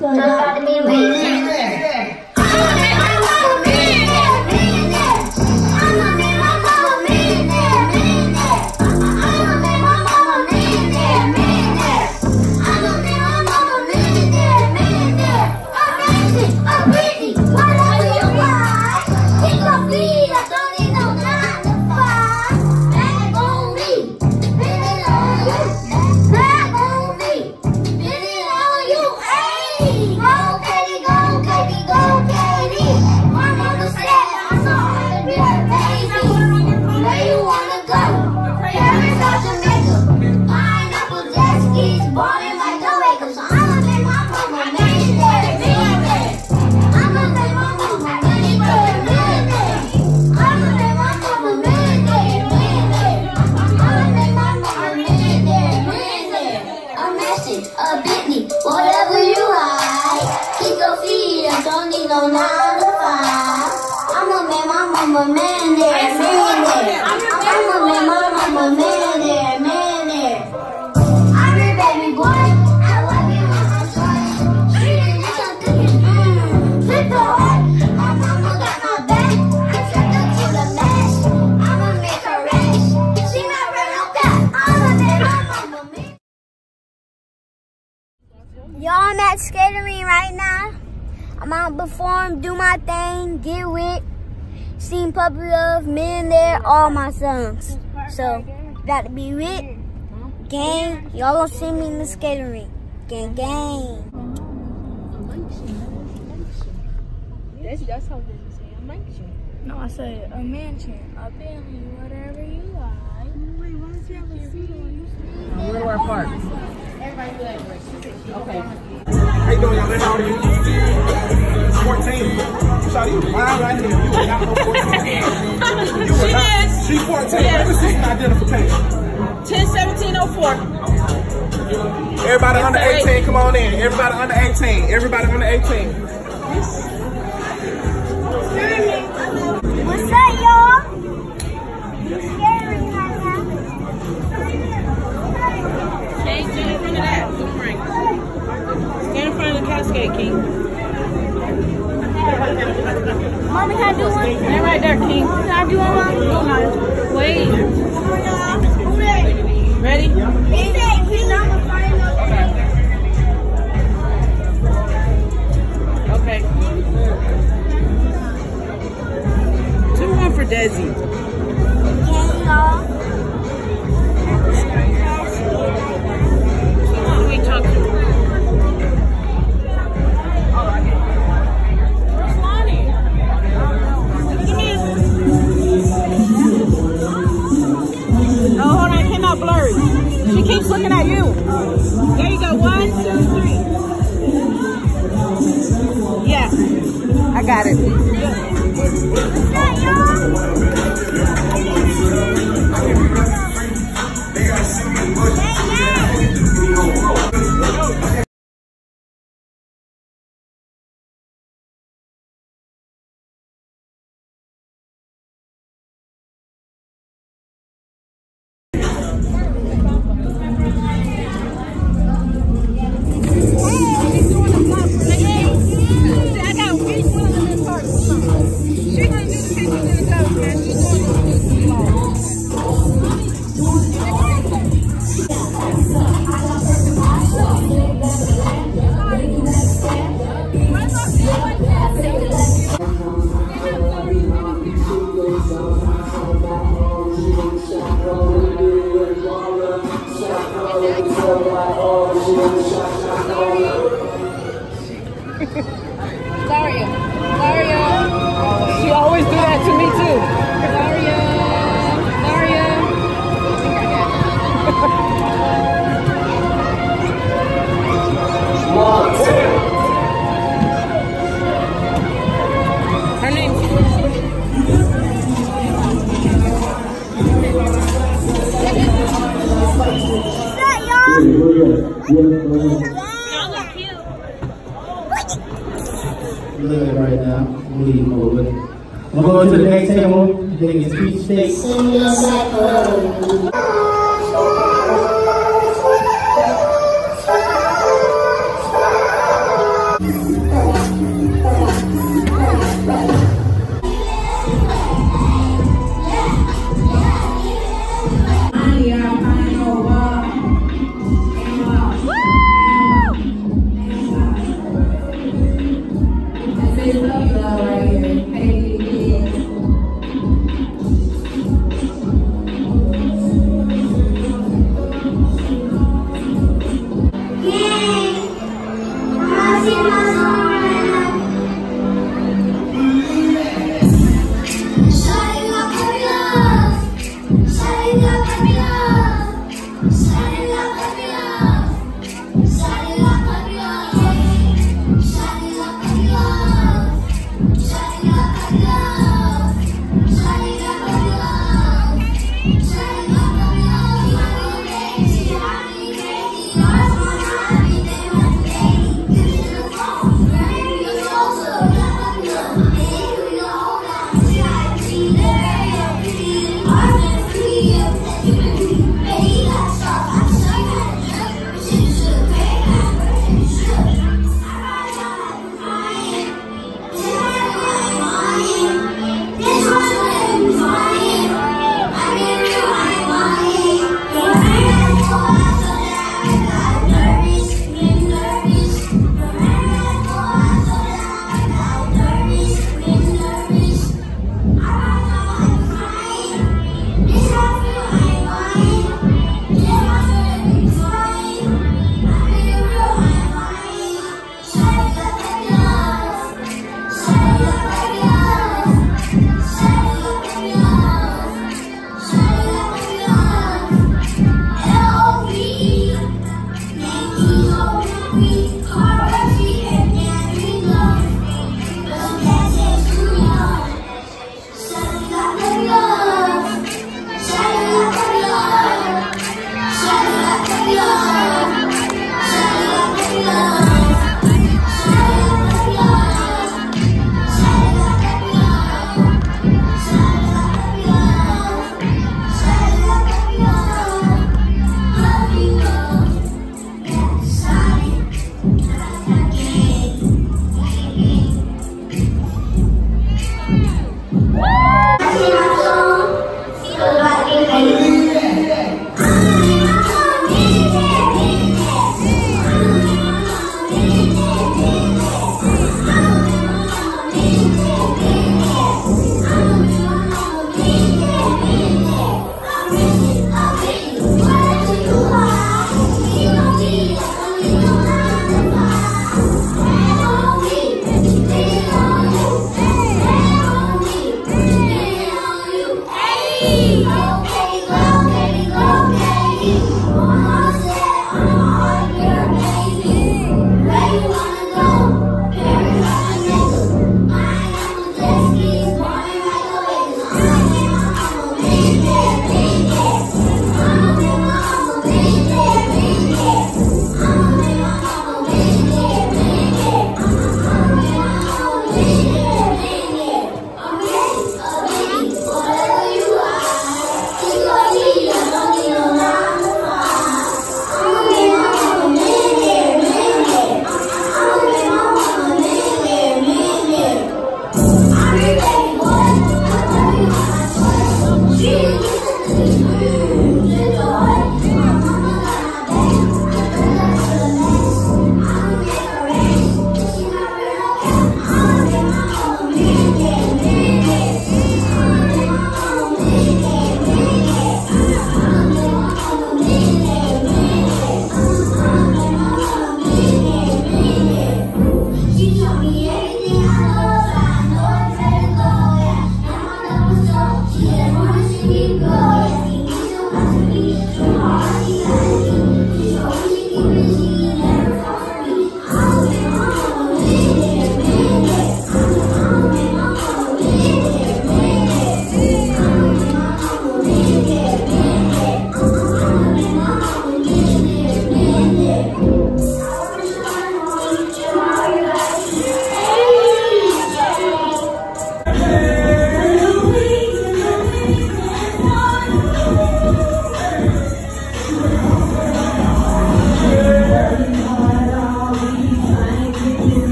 So you got to be ready. Y'all, I'm at Skating Rink right now. I'm out to perform, do my thing, get with, sing Puppy Love, Men There, all my songs. So, got to be with, gang. Y'all gonna see me in the Skating Rink. Gang, gang. That's how they say a mansion. No, I said a mansion, a Bentley, whatever you like. Wait, why don't you have a seat on? Where do I park? Everybody do that. Okay. How you doing, young lady? How old are you? 14. Shawty, you fine right here. You ain't got no 14. You she is. She's 14. Yes. Let me see some identification. 10-17-04. Everybody under 18, come on in. Everybody under 18. Everybody under 18. What's up, y'all? It's Skating Rink right now. Hey, stand in front of that. Stand in front of the Cascade, King. Mommy, can I do one? Stand right there, King. Can I do one, Mommy? Wait. Ready? Okay. 2-1 for Desi. Yeah, y'all. Who we talking to? Blurry. She keeps looking at you. There you go. 1, 2, 3. Yeah. I got it. What's up, She always do that to me too. Her name's Look right now. Leave over. I'm going to the next table. They get speech stakes.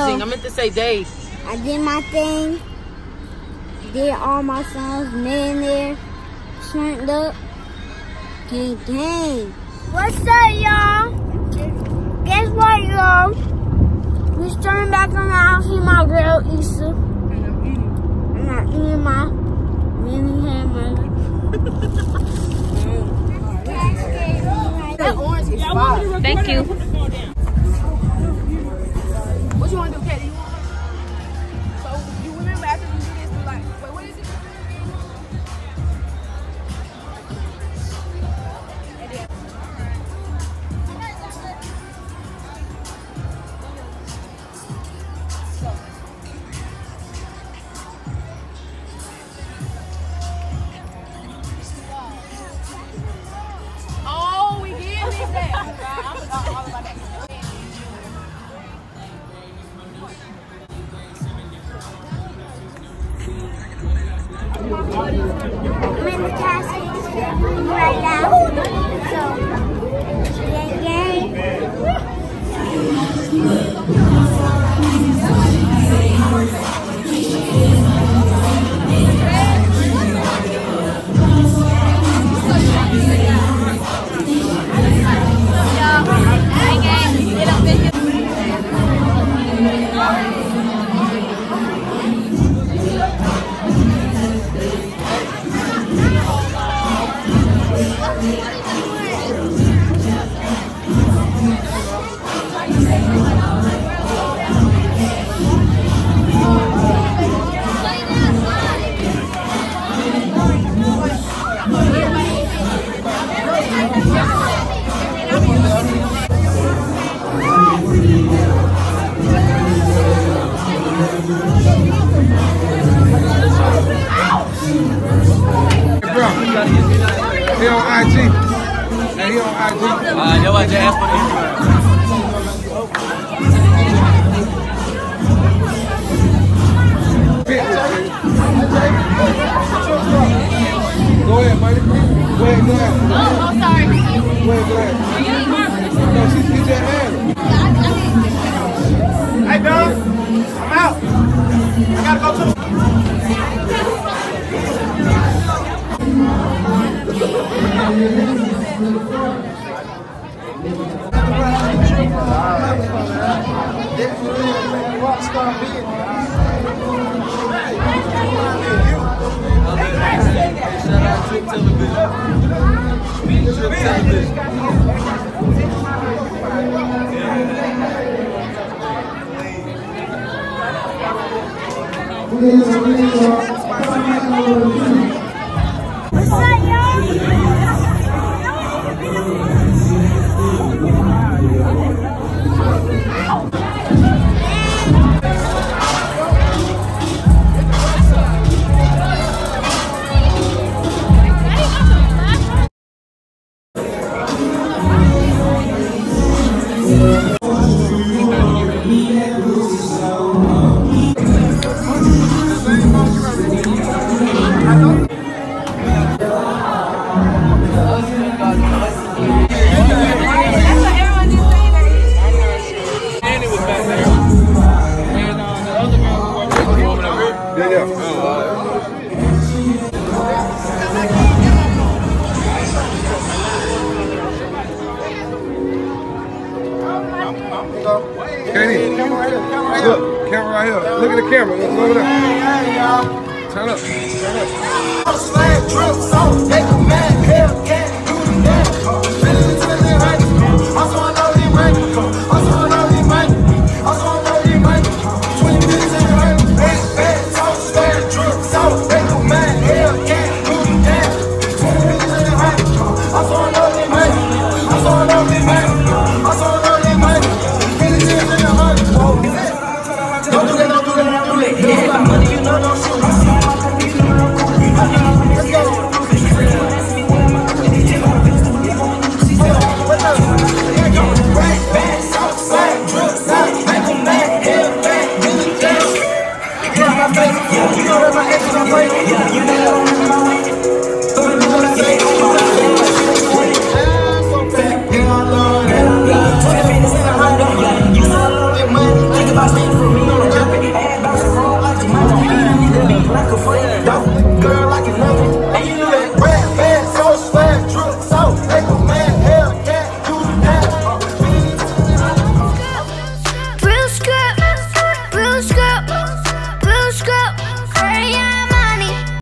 amazing. I meant to say day. I did my thing. Did all my songs. Man there. Turned up. Gang. What's up, y'all? Guess what, y'all? We starting back around. See my girl, Issa. And I'm eating my mini hamburger. That orange is fire. Thank you. What you want to do, Katie? So you remember after we do this, we're like, wait, what is it? Oh, we did this that. I forgot all about that. I'm in the Cascade right now. So, gang. He on IG. Hey, he on IG. Yo, I just asked for the Go ahead, buddy. Go ahead. Oh, sorry. Go ahead. No, she's get that hand. Hey, Doug. I'm out. I gotta go to the... What's up, Kenny, look, camera right here. Look at the camera. Look over there. Turn up. Money, you know, don't shoot.